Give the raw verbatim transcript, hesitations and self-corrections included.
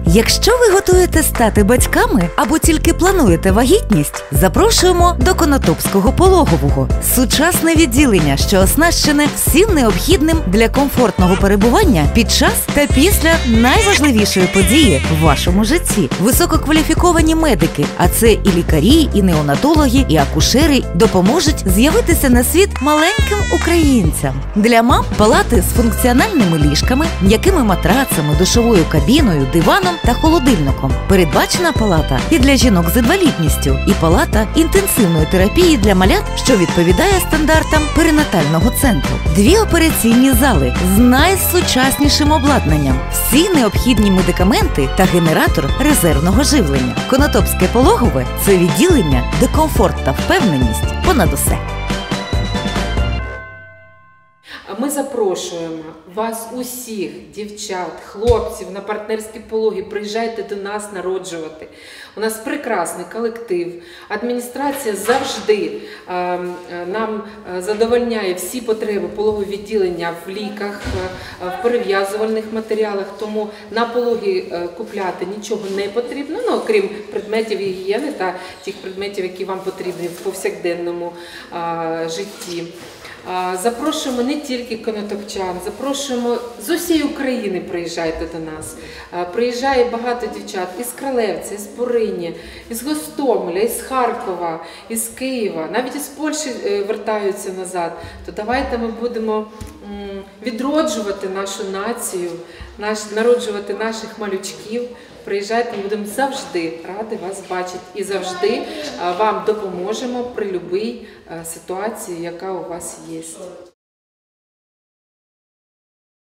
Якщо ви готуєте стати батьками або тільки плануєте вагітність, запрошуємо до Конотопського пологового. Сучасне відділення, що оснащене всім необхідним для комфортного перебування під час та після найважливішої події в вашому житті. Висококваліфіковані медики, а це і лікарі, і неонатологи, і акушери, допоможуть з'явитися на світ маленьким українцям. Для мам палати з функціональними ліжками, м'якими матрацами, душовою кабіною, диваном та холодильником. Передбачена палата і для жінок з інвалідністю, і палата інтенсивної терапії для малят, що відповідає стандартам перинатального центру. Дві операційні зали з найсучаснішим обладнанням, всі необхідні медикаменти та генератор резервного живлення. Конотопське пологове – це відділення, де комфорт та впевненість понад усе. Ми запрошуємо вас усіх, дівчат, хлопців на партнерські пологи. Приїжджайте до нас народжувати. У нас прекрасний колектив. Адміністрація завжди е, нам задовольняє всі потреби пологового відділення в ліках, в перев'язувальних матеріалах. Тому на пологи купляти нічого не потрібно, ну, окрім предметів гігієни та тих предметів, які вам потрібні в повсякденному е, житті. Запрошуємо не тільки конотопчан, запрошуємо з усієї України, приїжджайте до нас. Приїжджає багато дівчат із Кролевця, із Порині, із Гостомеля, із Харкова, із Києва, навіть із Польщі вертаються назад. То давайте ми будемо відроджувати нашу націю, наш, народжувати наших малючків. Приїжджайте, ми будемо завжди раді вас бачити і завжди вам допоможемо при будь-якій ситуації, яка у вас є.